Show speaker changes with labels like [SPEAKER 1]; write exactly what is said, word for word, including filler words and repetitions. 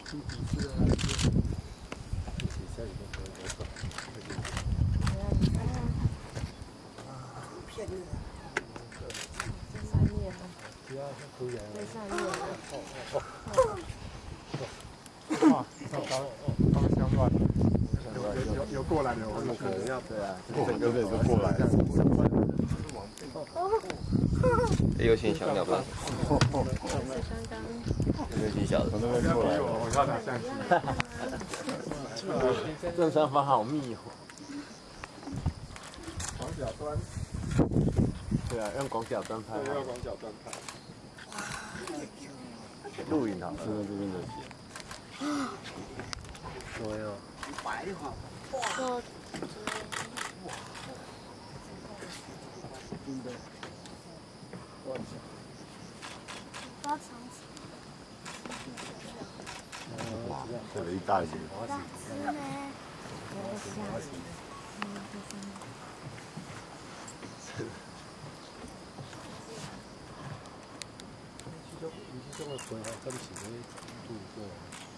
[SPEAKER 1] 地底是啊，地底下里面可以走。骗人！
[SPEAKER 2] 在上面呢。
[SPEAKER 1] 不要突然。
[SPEAKER 2] 在上面呢。
[SPEAKER 1] 哦哦哦。哇，糟糕！方向乱。有有有过来的，我们可能要对啊，整个人都过来了。
[SPEAKER 3] 也有些小鸟吧？有没有挺小的？
[SPEAKER 1] 从那边过来，我要拿相机。正上方好密哦。广角端。对啊，用广角端拍。对，用广角端拍。录影好了，现在这边的写。我有。白的话。哇。真的。我操。
[SPEAKER 4] 包藏起。
[SPEAKER 1] 哇，这了一大截。
[SPEAKER 4] 大只呢？我下去。嗯，就是。
[SPEAKER 1] 你去中，你去中国回来，真是没度过。